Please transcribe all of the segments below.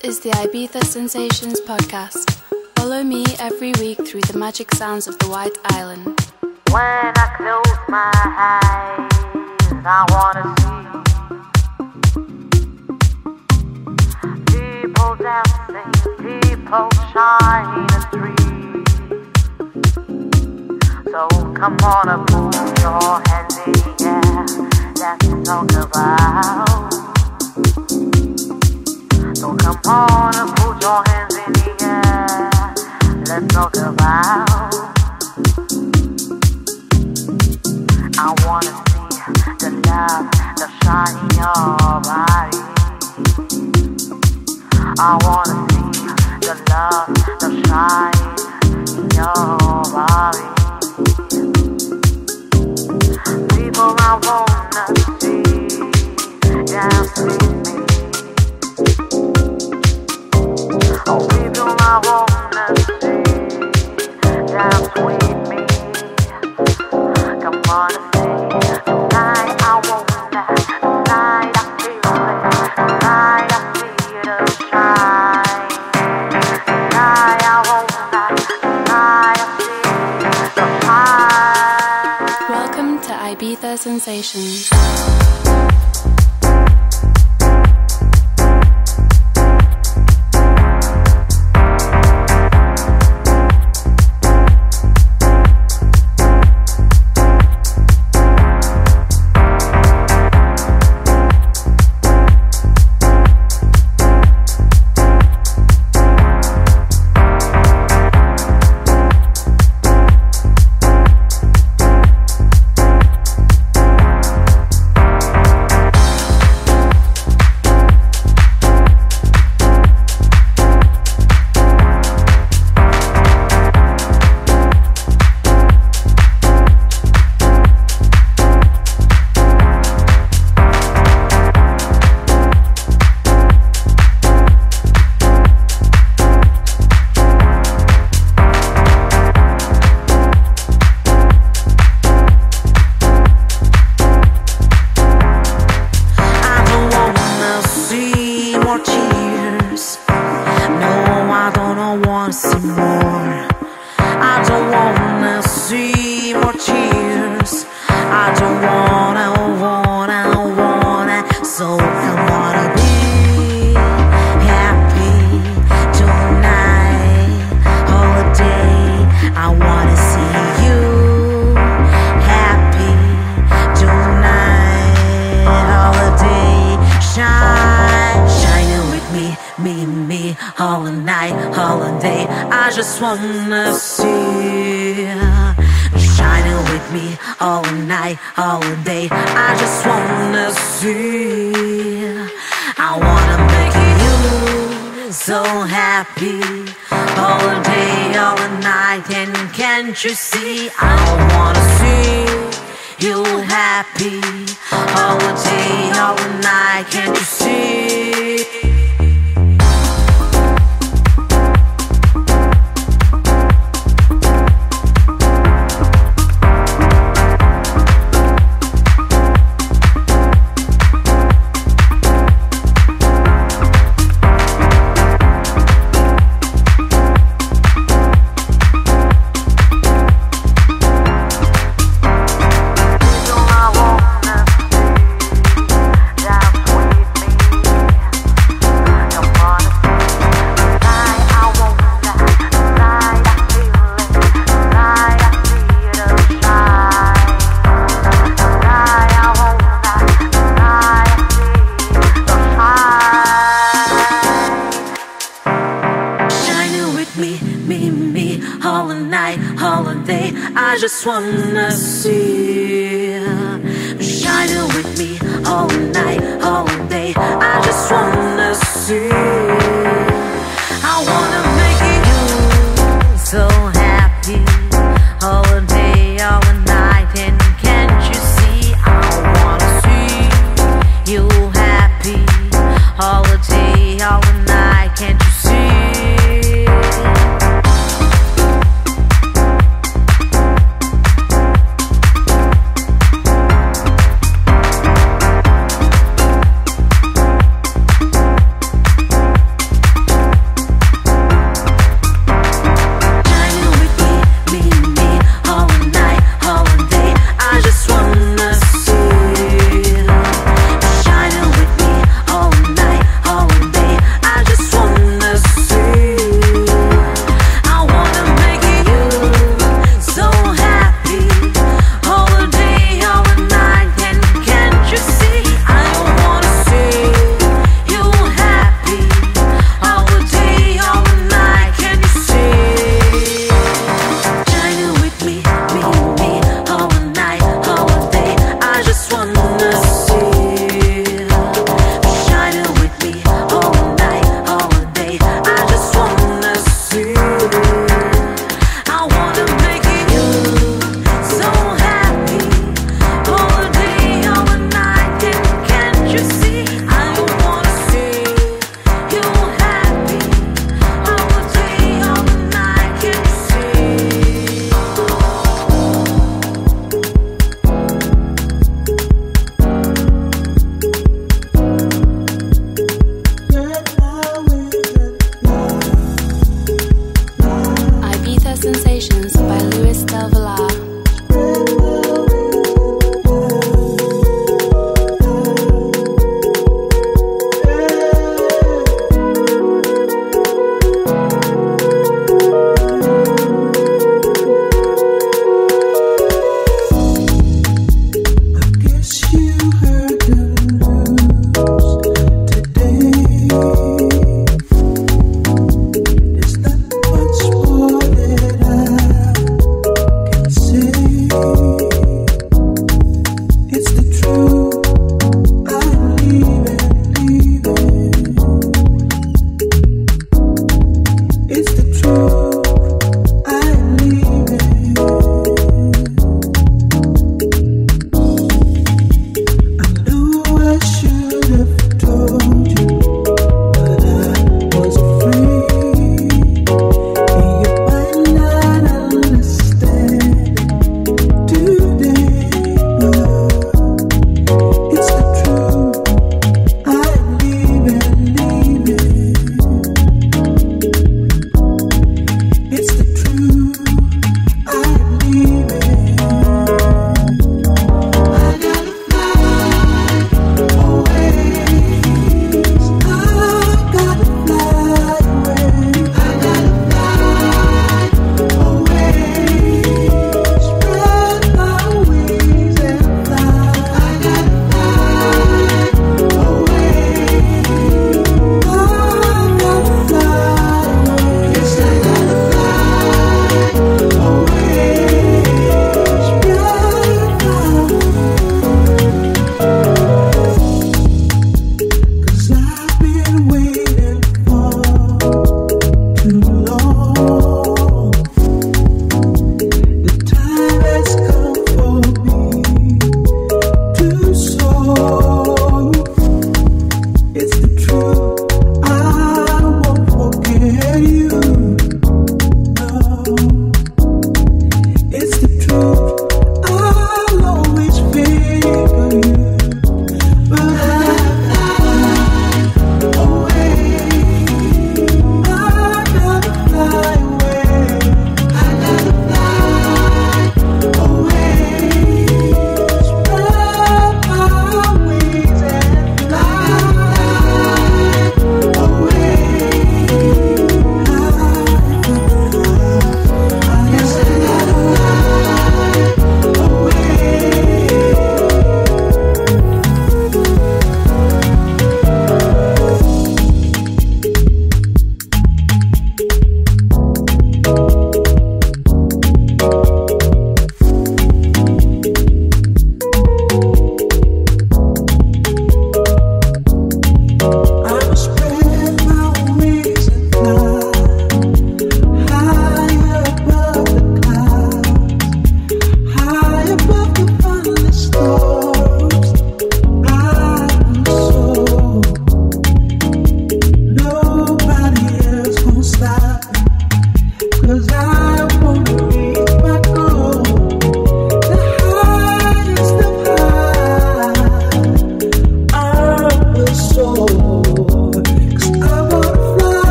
is the Ibiza Sensations podcast. Follow me every week through the magic sounds of the White Island. When I close my eyes, I wanna see people dancing, people shine the street. So come on and put your hands in the air, let's talk about. So come on and put your hands in the air, let's talk about. I wanna see the love, the shine in your body. I wanna see the love, the shine in your body. People I wanna see dance with me. Oh, people I wanna see dance with me. Come on and see. Tonight I want that. Tonight I feel it. Tonight I see the shine. Tonight I want that. Tonight I see the shine. Welcome to Ibiza Sensations. Wanna see, shining with me all night, all day. I just wanna see. I wanna make you so happy all day, all night. And can't you see? I wanna see you happy all day, all night. Can't you see? I just wanna see, shining with me all night, all day. I just wanna see. I wanna make you so happy all day, all night. And can't you see? I wanna see you happy all day, all night. Can't you see?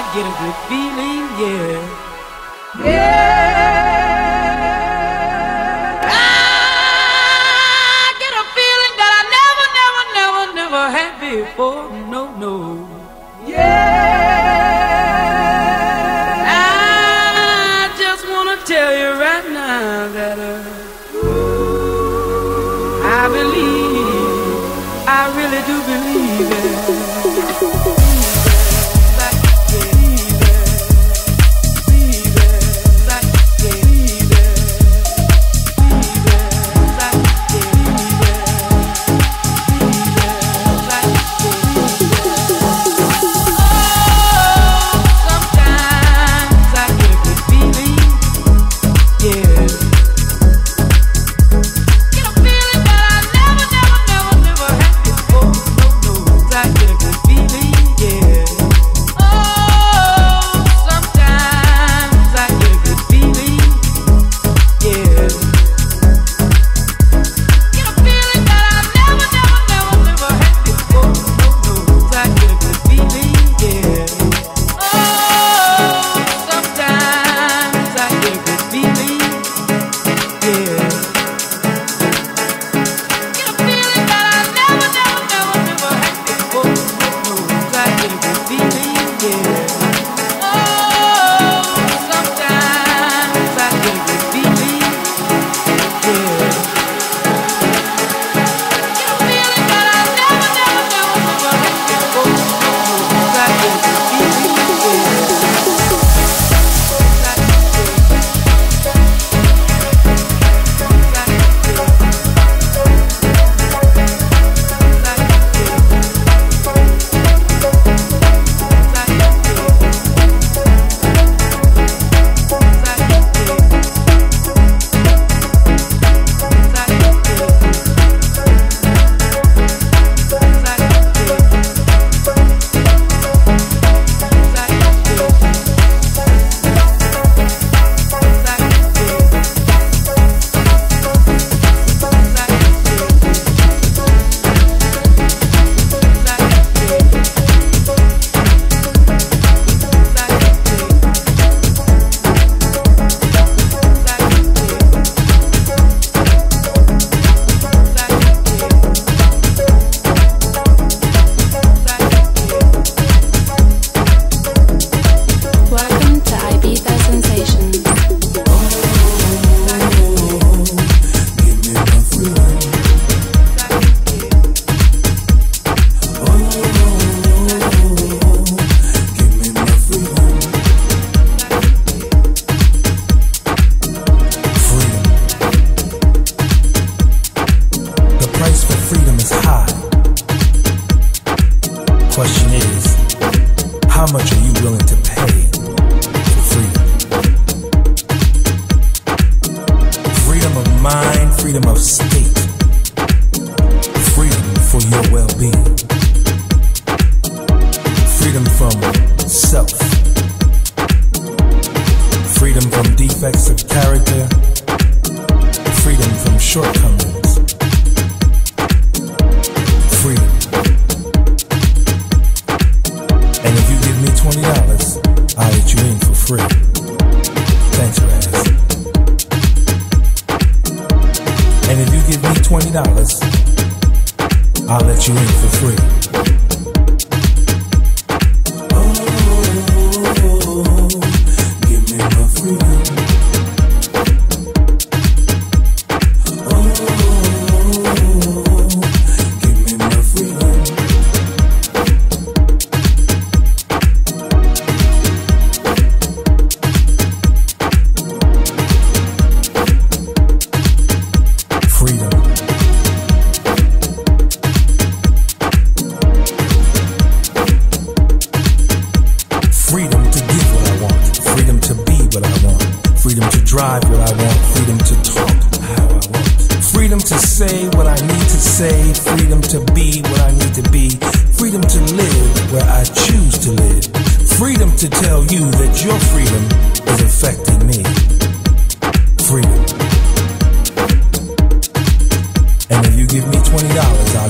get a good feeling, yeah. Yeah. I get a feeling that I never had before. No, no. Yeah. I just wanna tell you right now that I believe, I really do believe it.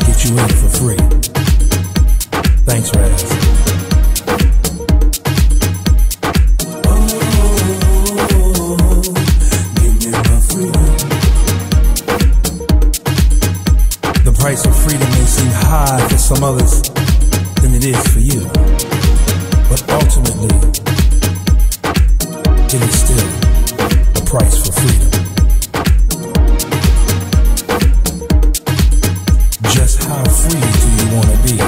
Thanks, Raz. some others than it is for you. But ultimately, it is still a price for freedom. Just how free do you want to be?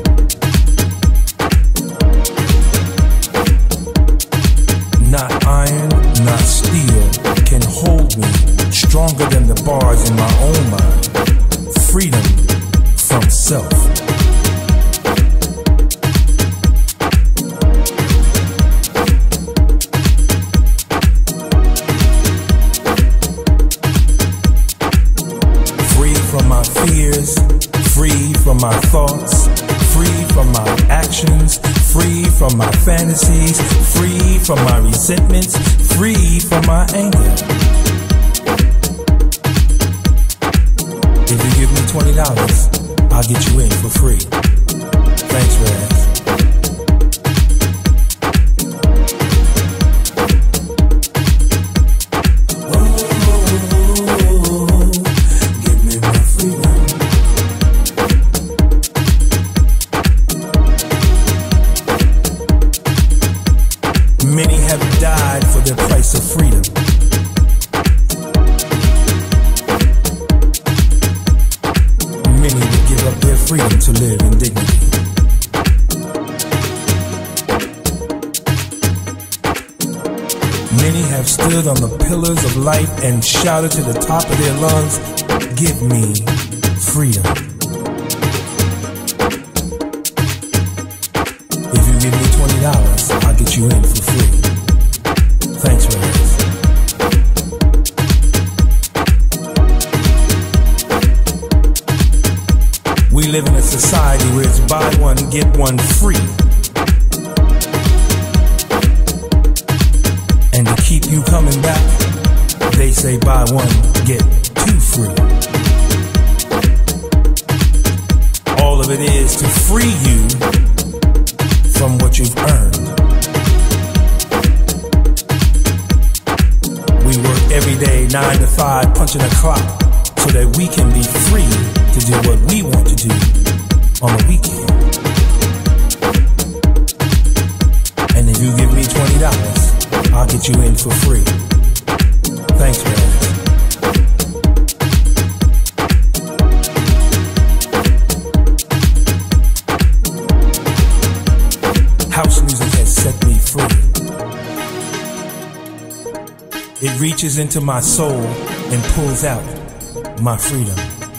Not iron, not steel can hold me stronger than the bars in my own mind. Freedom from self. Free from my fears, free from my thoughts, free from my actions, free from my fantasies, free from my resentments, free from my anger. If you give me $20, I'll get you in for free. Thanks, Raz. Give me my freedom. Many have died for their price of freedom. Many would give up their freedom to live in dignity. Many have stood on the pillars of life and shouted to the top of their lungs, "Give me freedom." If you give me $20, I'll get you in for free. Thanks, Raz. We live in a society where it's buy one, get one free. And to keep you coming back, they say buy one, get two free. All of it is to free you from what you've earned. We work every day 9 to 5, punching a clock, so that we can be free to do what we want to do on the weekend. And if you give me $20, I'll get you in for free. Thanks, man. House music has set me free. It reaches into my soul and pulls out my freedom.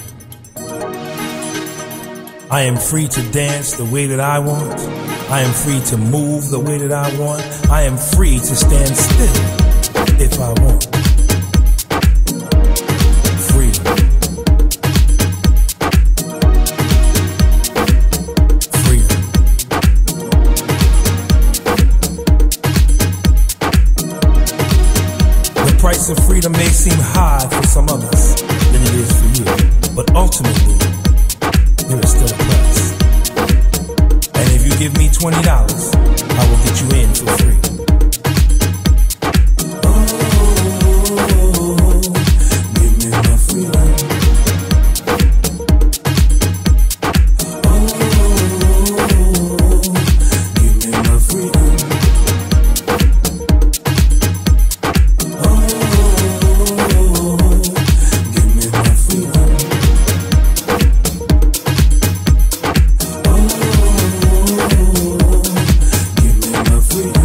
I am free to dance the way that I want. I am free to move the way that I want. I am free to stand still if I want. Freedom. Freedom. The price of freedom may seem high for some others than it is for you, but ultimately, there is still a price. And if you give me $20, I will get you in for free. Oh, give me my freedom. Oh, give me my freedom. Oh, give me my freedom. Free.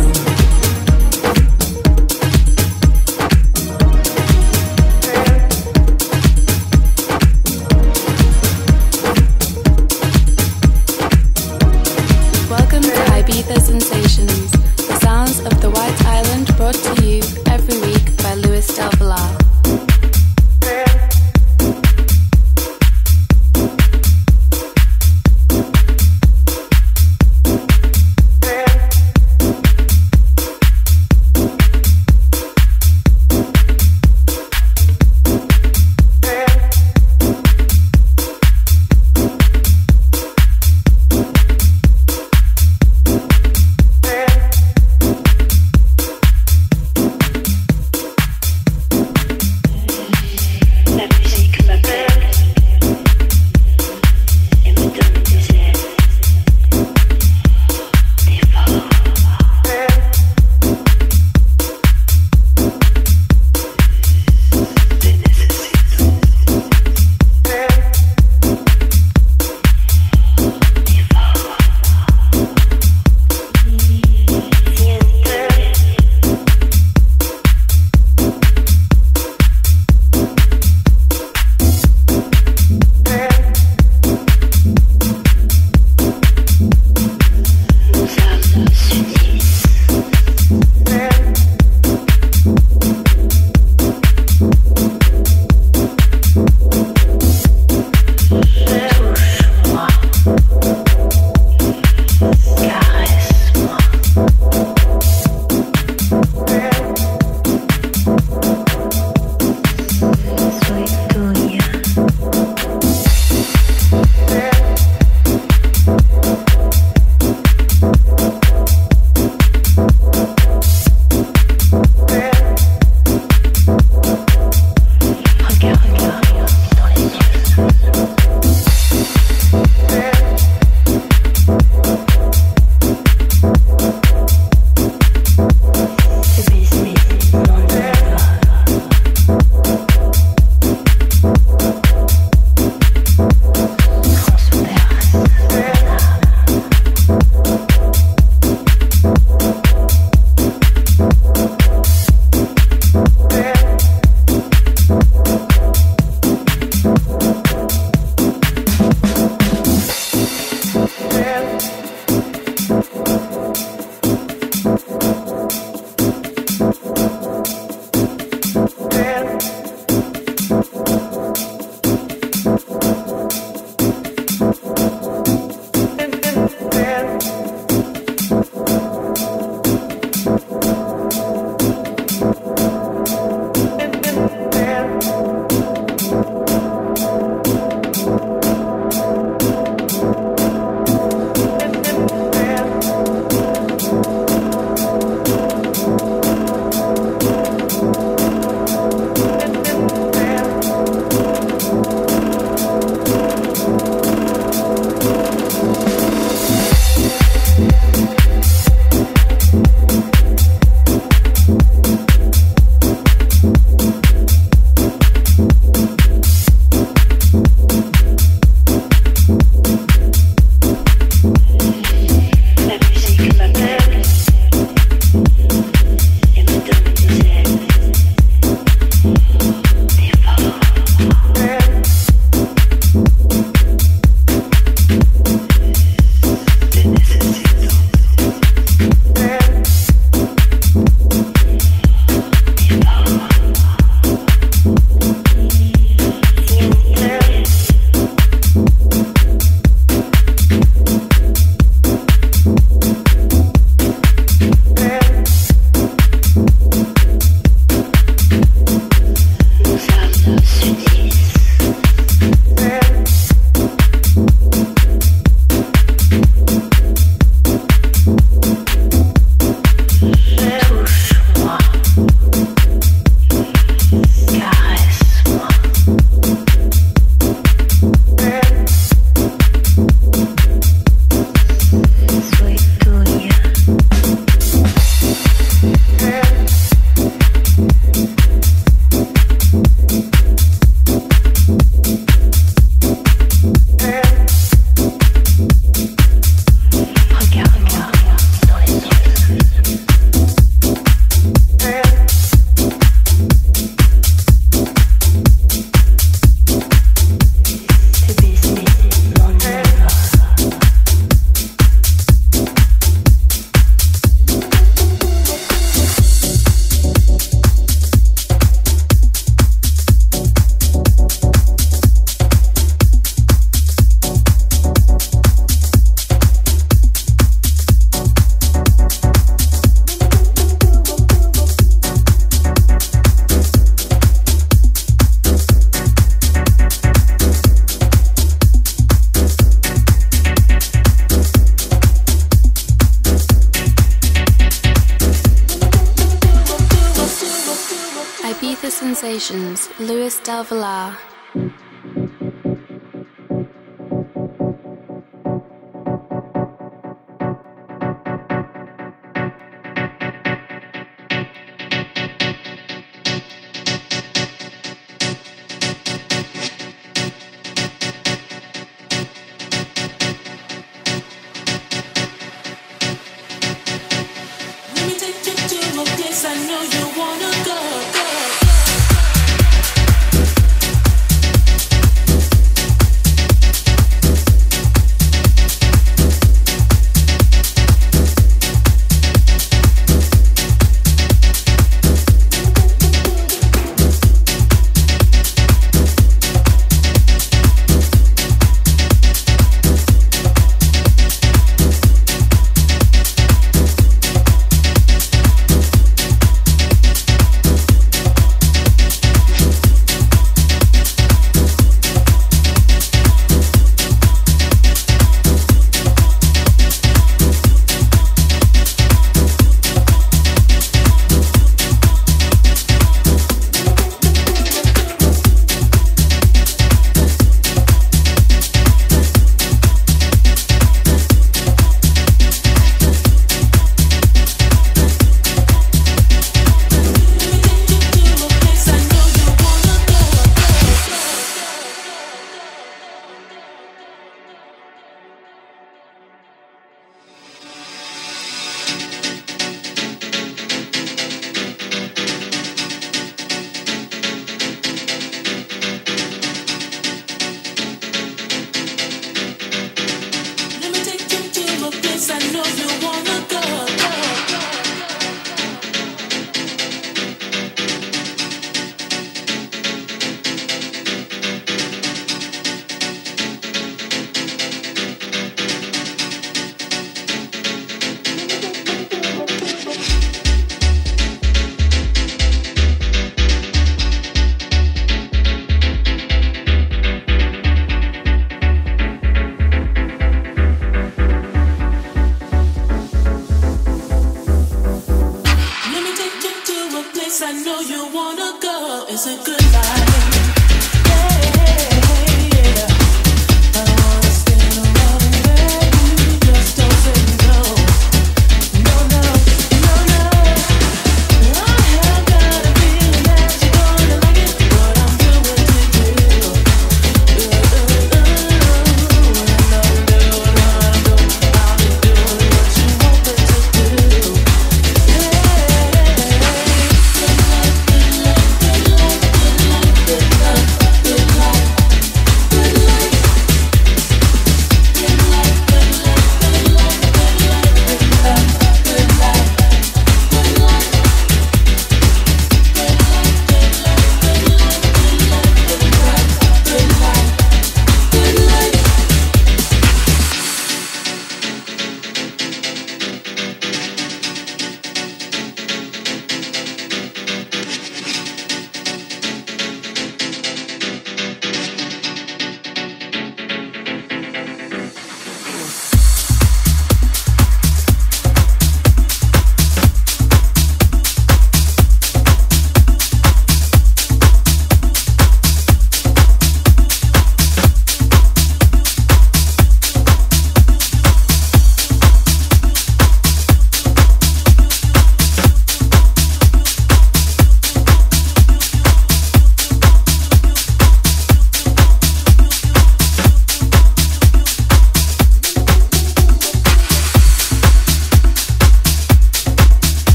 the Sensations, Luis Del Villar.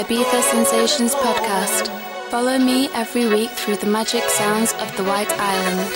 Ibiza Sensations podcast. Follow me every week through the magic sounds of the White Island.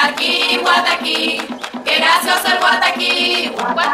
Guataqui, guataqui, qué gracioso el guataqui.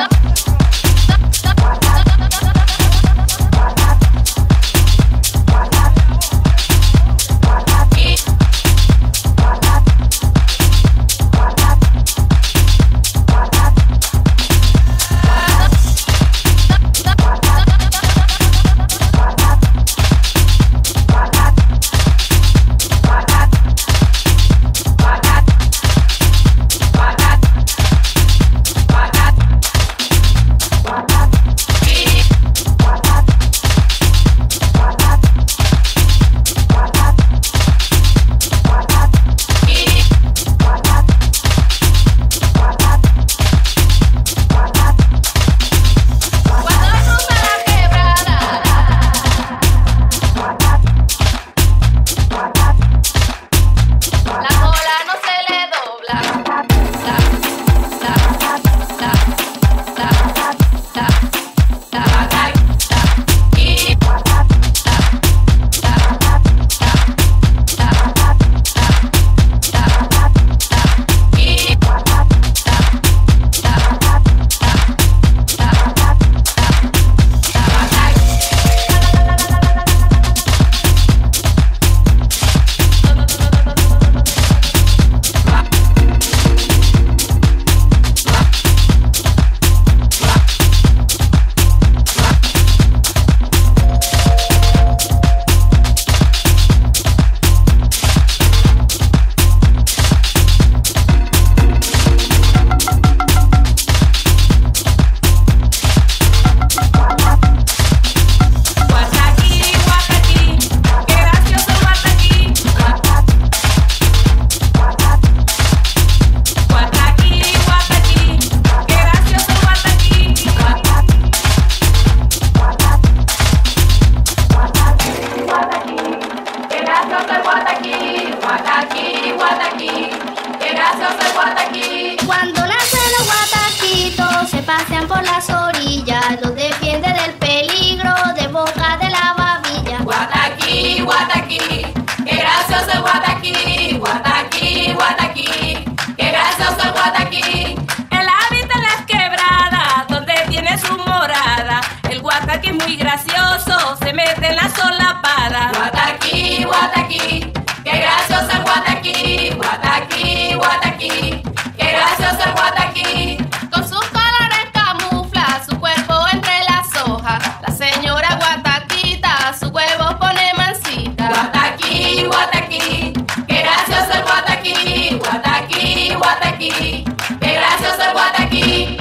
Cuando nacen los guataquitos se pasean por las orillas, los defiende del peligro de boca de la babilla. Guataqui, guataqui, qué gracioso el guataqui. Guataqui, guataqui, qué gracioso el guataqui. Él habita en las quebradas donde tiene su morada. El guataqui es muy gracioso, se mete en la solapada. Guataqui, guataqui, qué gracioso el guataqui. Guataqui, guataqui, qué gracioso el guataqui. Con sus colores camufla su cuerpo entre las hojas. La señora guataquita su huevo pone mansita. Guataqui, guataqui, qué gracioso el guataqui. Guataqui, guataqui, qué gracioso el guataqui.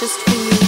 just for you.